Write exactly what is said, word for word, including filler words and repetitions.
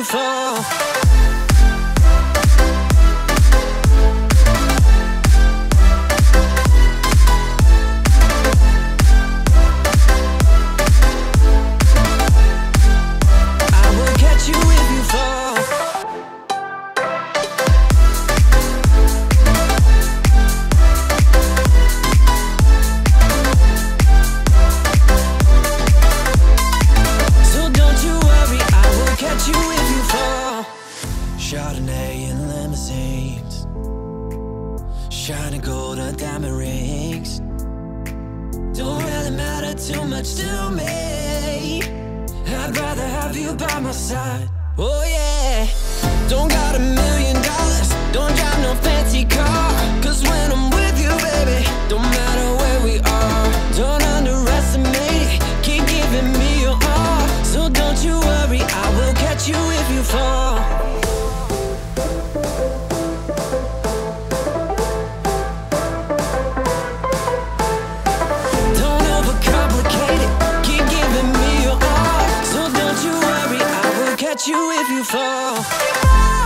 fall. Chardonnay and limousines, shining gold on diamond rings. Don't really matter too much to me. I'd rather have you by my side. Oh yeah. Don't got a million dollars, don't drive no fancy car, 'cause when I'm with you, baby, don't matter where we are. Don't underestimate it, keep giving me your all. So don't you worry, I will catch you if you fall. You if you fall.